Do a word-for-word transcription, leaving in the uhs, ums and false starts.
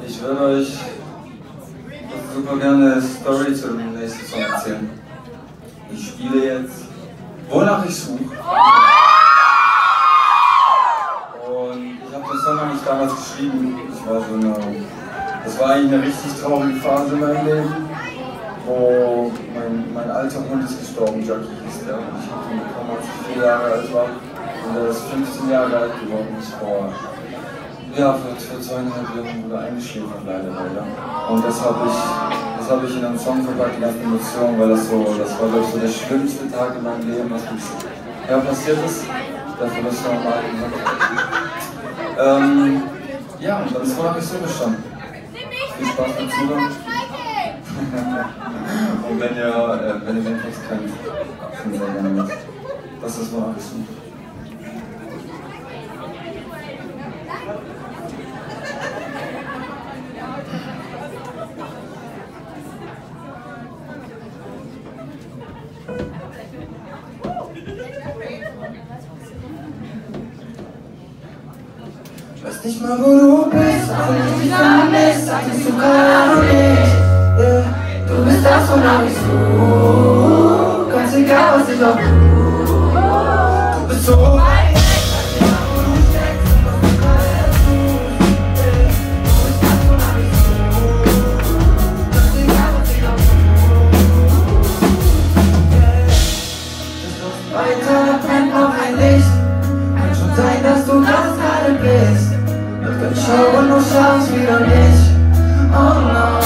Ich würde euch super gerne eine Story zu dem nächsten Song erzählen. Ich spiele jetzt Wonach ich suche. Und ich habe den Song eigentlich damals geschrieben. Ich war so eine, das war eigentlich eine richtig traurige Phase in meinem Leben, wo mein, mein alter Hund ist gestorben, Jackie hieß der. Und ich habe ihn bekommen, als ich vier Jahre alt war. Und er ist fünfzehn Jahre alt geworden, ist vor, ja, für, für zweieinhalb Jahren wurde eingeschläfert leider, leider. Und das habe ich, das hab ich in einen Song verpackt, die ganze Emotion, weil das so, das war glaube ich so der schlimmste Tag in meinem Leben, was ja, passiert ist. Der Verlust von meinem alten Hund. Ähm, ja, und dann ist Wonach ich suche schon. Viel Spaß beim Zuhören. Und wenn ihr, äh, wenn ihr den Text kennt, sind sehr gerne mit. Das ist Wonach ich suche. Ich weiß nicht mal, wo du bist, auch wenn ich dich vermisst, sagtest du gerade nicht. Yeah. Du bist das, wonach ich suche, ganz egal, was ich auch tue. Du bist so weit weg, weiß nicht mal, wo du steckst und was du gerade tust. Yeah. Du bist das, wonach ich suche, ganz egal, was ich auch tue. Yeah. Es läuft weiter, da brennt noch ein Licht. Kann schon sein, dass du das gerade bist. Schau und du schaust wieder nicht, oh no.